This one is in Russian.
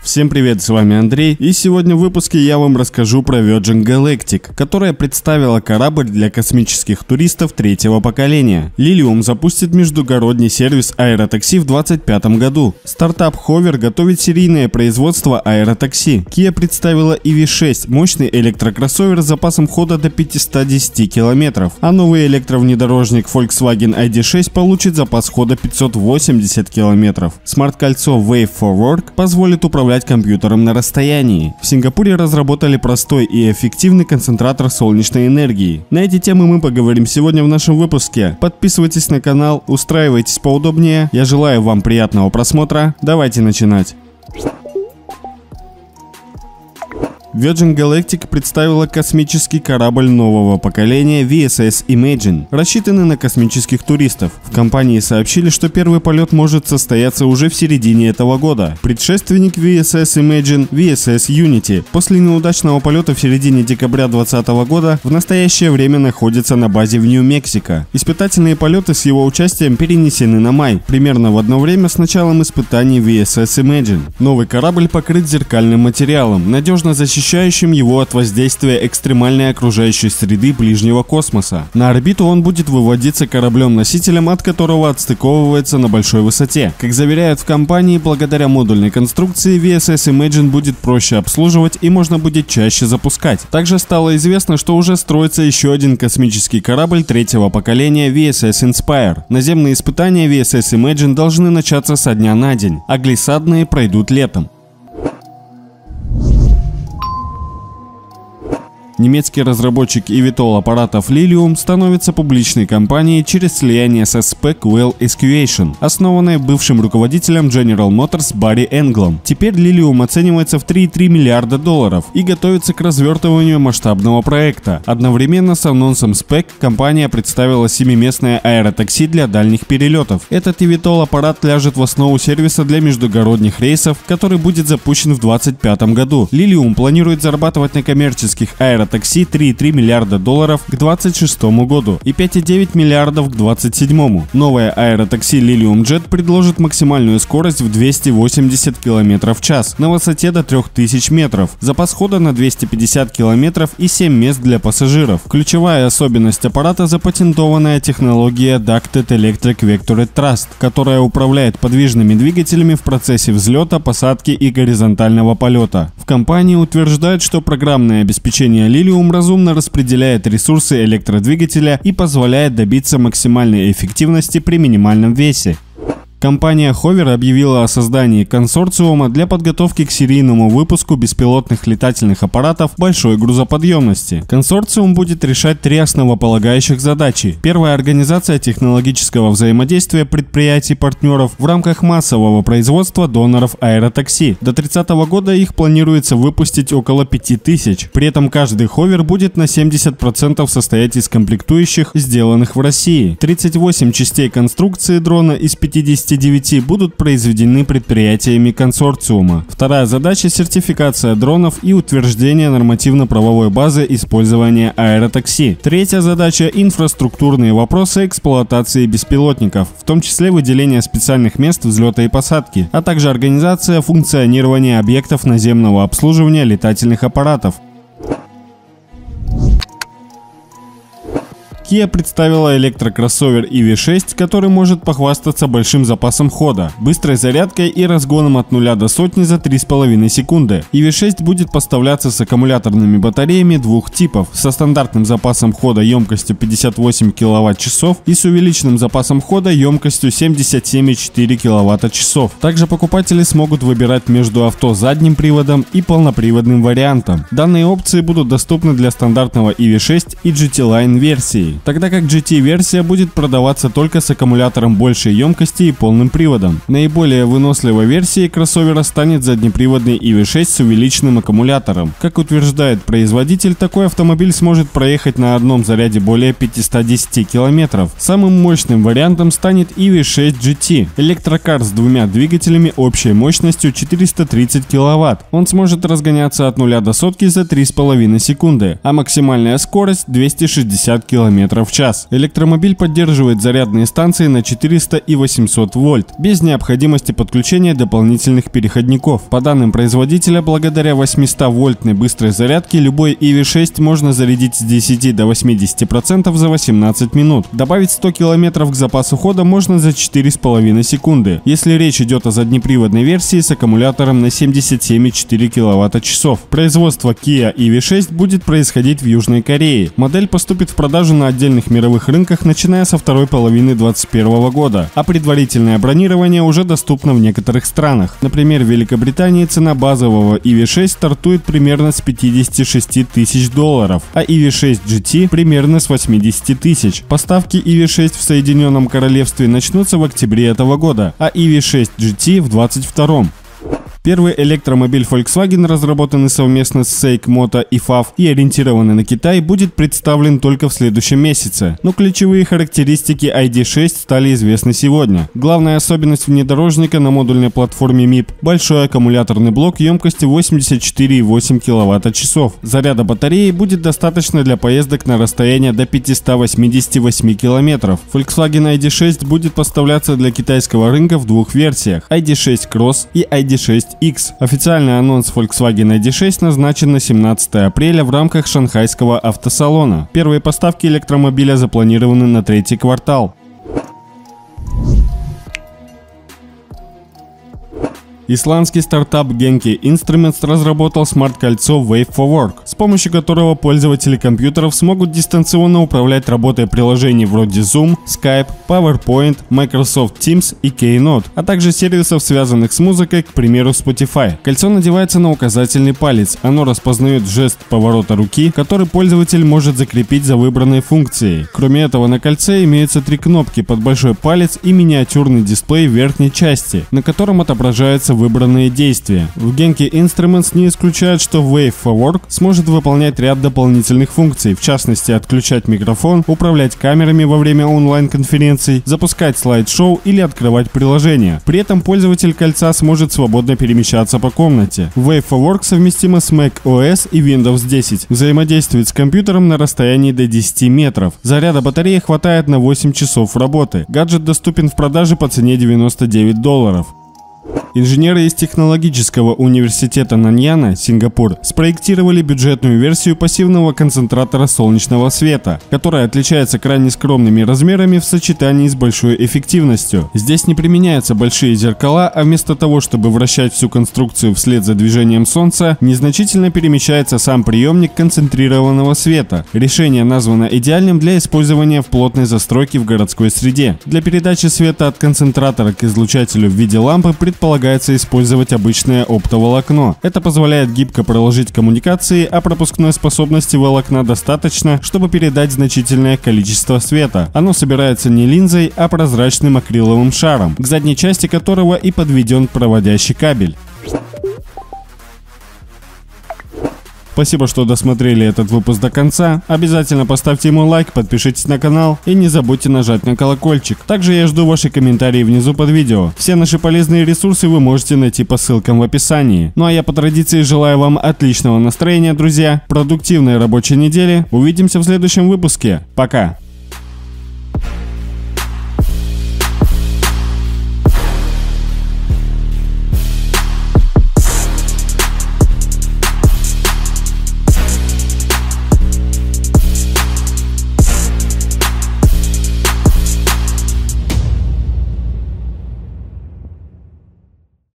Всем привет, с вами Андрей, и сегодня в выпуске я вам расскажу про Virgin Galactic, которая представила корабль для космических туристов третьего поколения. Lilium запустит междугородний сервис аэротакси в 2025 году. Стартап Hover готовит серийное производство аэротакси. Kia представила EV6, мощный электрокроссовер с запасом хода до 510 км, а новый электровнедорожник Volkswagen ID.6 получит запас хода 580 км. Смарт-кольцо Wave for Work позволит управлять компьютером на расстоянии. В Сингапуре разработали простой и эффективный концентратор солнечной энергии. На эти темы мы поговорим сегодня в нашем выпуске. Подписывайтесь на канал, устраивайтесь поудобнее. Я желаю вам приятного просмотра. Давайте начинать. Virgin Galactic представила космический корабль нового поколения VSS Imagine, рассчитанный на космических туристов. В компании сообщили, что первый полет может состояться уже в середине этого года. Предшественник VSS Imagine – VSS Unity. После неудачного полета в середине декабря 2020 года в настоящее время находится на базе в Нью-Мексико. Испытательные полеты с его участием перенесены на май, примерно в одно время с началом испытаний VSS Imagine. Новый корабль покрыт зеркальным материалом, надежно защищающим его от воздействия экстремальной окружающей среды ближнего космоса. На орбиту он будет выводиться кораблем-носителем, от которого отстыковывается на большой высоте. Как заверяют в компании, благодаря модульной конструкции VSS Imagine будет проще обслуживать и можно будет чаще запускать. Также стало известно, что уже строится еще один космический корабль третьего поколения VSS Inspire. Наземные испытания VSS Imagine должны начаться со дня на день, а глиссадные пройдут летом. Немецкий разработчик eVTOL аппаратов Lilium становится публичной компанией через слияние со Specwell Escuation, основанной бывшим руководителем General Motors Барри Энглом. Теперь Lilium оценивается в $3,3 миллиарда и готовится к развертыванию масштабного проекта. Одновременно с анонсом Spec компания представила 7-местное аэротакси для дальних перелетов. Этот eVTOL аппарат ляжет в основу сервиса для междугородних рейсов, который будет запущен в 2025 году. Lilium планирует зарабатывать на коммерческих аэротакси $3,3 миллиарда к 2026 году и $5,9 миллиардов к 2027. Новое аэротакси Lilium Jet предложит максимальную скорость в 280 км в час на высоте до 3000 метров, запас хода на 250 км и 7 мест для пассажиров. Ключевая особенность аппарата – запатентованная технология Ducted Electric Vectored Thrust, которая управляет подвижными двигателями в процессе взлета, посадки и горизонтального полета. В компании утверждают, что программное обеспечение Lilium разумно распределяет ресурсы электродвигателя и позволяет добиться максимальной эффективности при минимальном весе. Компания Hover объявила о создании консорциума для подготовки к серийному выпуску беспилотных летательных аппаратов большой грузоподъемности. Консорциум будет решать 3 основополагающих задачи. Первая – организация технологического взаимодействия предприятий-партнеров в рамках массового производства доноров аэротакси. До 30 года их планируется выпустить около 5000. При этом каждый Hover будет на 70% состоять из комплектующих, сделанных в России. 38 частей конструкции дрона из 59 будут произведены предприятиями консорциума. Вторая задача – сертификация дронов и утверждение нормативно-правовой базы использования аэротакси. Третья задача – инфраструктурные вопросы эксплуатации беспилотников, в том числе выделение специальных мест взлета и посадки, а также организация функционирования объектов наземного обслуживания летательных аппаратов. Kia представила электрокроссовер EV6, который может похвастаться большим запасом хода, быстрой зарядкой и разгоном от 0 до сотни за 3,5 секунды. EV6 будет поставляться с аккумуляторными батареями двух типов, со стандартным запасом хода емкостью 58 кВт-часов и с увеличенным запасом хода емкостью 77,4 кВт-часов. Также покупатели смогут выбирать между авто задним приводом и полноприводным вариантом. Данные опции будут доступны для стандартного EV6 и GT-Line версии, тогда как GT-версия будет продаваться только с аккумулятором большей емкости и полным приводом. Наиболее выносливой версией кроссовера станет заднеприводный EV6 с увеличенным аккумулятором. Как утверждает производитель, такой автомобиль сможет проехать на одном заряде более 510 км. Самым мощным вариантом станет EV6 GT, электрокар с двумя двигателями общей мощностью 430 кВт. Он сможет разгоняться от 0 до сотки за 3,5 секунды, а максимальная скорость 260 км км в час. Электромобиль поддерживает зарядные станции на 400 и 800 вольт, без необходимости подключения дополнительных переходников. По данным производителя, благодаря 800-вольтной быстрой зарядке любой EV6 можно зарядить с 10 до 80% за 18 минут. Добавить 100 км к запасу хода можно за 4,5 секунды, если речь идет о заднеприводной версии с аккумулятором на 77,4 кВт-часов. Производство Kia EV6 будет происходить в Южной Корее. Модель поступит в продажу на отдельных мировых рынках, начиная со второй половины 2021 года, а предварительное бронирование уже доступно в некоторых странах. Например, в Великобритании цена базового EV6 стартует примерно с $56 тысяч, а EV6 GT примерно с 80 тысяч. Поставки EV6 в Соединенном Королевстве начнутся в октябре этого года, а EV6 GT в 2022. Первый электромобиль Volkswagen, разработанный совместно с SAIC Moto и FAW и ориентированный на Китай, будет представлен только в следующем месяце. Но ключевые характеристики ID.6 стали известны сегодня. Главная особенность внедорожника на модульной платформе MIP – большой аккумуляторный блок емкостью 84,8 кВт-часов. Заряда батареи будет достаточно для поездок на расстояние до 588 км. Volkswagen ID.6 будет поставляться для китайского рынка в двух версиях – ID.6 Cross и ID.6 X. Официальный анонс Volkswagen ID.6 назначен на 17 апреля в рамках шанхайского автосалона. Первые поставки электромобиля запланированы на третий квартал. Исландский стартап Genki Instruments разработал смарт-кольцо Wave for Work, с помощью которого пользователи компьютеров смогут дистанционно управлять работой приложений вроде Zoom, Skype, PowerPoint, Microsoft Teams и Keynote, а также сервисов, связанных с музыкой, к примеру Spotify. Кольцо надевается на указательный палец, оно распознает жест поворота руки, который пользователь может закрепить за выбранной функцией. Кроме этого, на кольце имеются три кнопки под большой палец и миниатюрный дисплей в верхней части, на котором отображается выбранные действия. В Genki Instruments не исключают, что Wave for Work сможет выполнять ряд дополнительных функций, в частности отключать микрофон, управлять камерами во время онлайн-конференций, запускать слайд-шоу или открывать приложения. При этом пользователь кольца сможет свободно перемещаться по комнате. Wave for Work совместима с Mac OS и Windows 10, взаимодействует с компьютером на расстоянии до 10 метров. Заряда батареи хватает на 8 часов работы. Гаджет доступен в продаже по цене $99. Инженеры из технологического университета Наньяна, Сингапур, спроектировали бюджетную версию пассивного концентратора солнечного света, которая отличается крайне скромными размерами в сочетании с большой эффективностью. Здесь не применяются большие зеркала, а вместо того, чтобы вращать всю конструкцию вслед за движением солнца, незначительно перемещается сам приемник концентрированного света. Решение названо идеальным для использования в плотной застройке в городской среде. Для передачи света от концентратора к излучателю в виде лампы предполагается использовать обычное оптоволокно. Это позволяет гибко проложить коммуникации, а пропускной способности волокна достаточно, чтобы передать значительное количество света. Оно собирается не линзой, а прозрачным акриловым шаром, к задней части которого и подведен проводящий кабель. Спасибо, что досмотрели этот выпуск до конца. Обязательно поставьте ему лайк, подпишитесь на канал и не забудьте нажать на колокольчик. Также я жду ваши комментарии внизу под видео. Все наши полезные ресурсы вы можете найти по ссылкам в описании. Ну а я по традиции желаю вам отличного настроения, друзья, продуктивной рабочей недели. Увидимся в следующем выпуске. Пока!